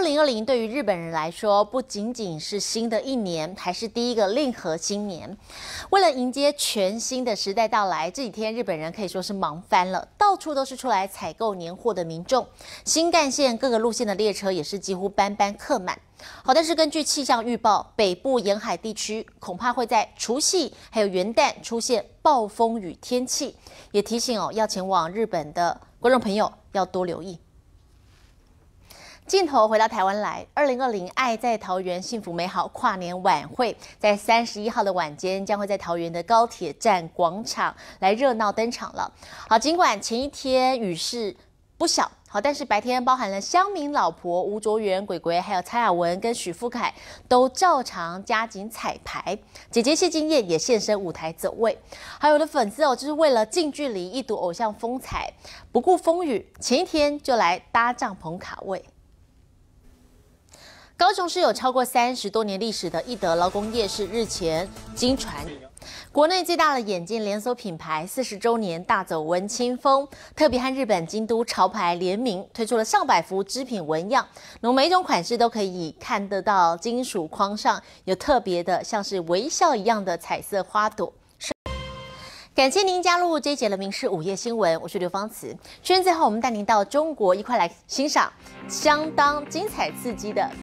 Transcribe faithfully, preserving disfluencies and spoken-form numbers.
零二零对于日本人来说，不仅仅是新的一年，还是第一个令和新年。为了迎接全新的时代到来，这几天日本人可以说是忙翻了，到处都是出来采购年货的民众。新干线各个路线的列车也是几乎班班客满。好，但是根据气象预报，北部沿海地区恐怕会在除夕还有元旦出现暴风雨天气，也提醒哦，要前往日本的观众朋友要多留意。镜头回到台湾来，二零二零爱在桃园幸福美好跨年晚会，在三十一号的晚间将会在桃园的高铁站广场来热闹登场了。好，尽管前一天雨势不小，好，但是白天包含了乡民老婆吴卓源、鬼鬼，还有蔡雅文跟许富凯都照常加紧彩排。姐姐谢金燕也现身舞台走位，还有的粉丝哦，就是为了近距离一睹偶像风采，不顾风雨，前一天就来搭帐篷卡位。高雄市有超过三十多年历史的一德劳工夜市日前经传，国内最大的眼镜连锁品牌四十周年大走文青风，特别和日本京都潮牌联名，推出了上百幅织品纹样，那么每一种款式都可以看得到金属框上有特别的像是微笑一样的彩色花朵。感谢您加入这一节的民视午夜新闻，我是刘芳慈。宣最后，我们带您到中国，一块来欣赏相当精彩刺激的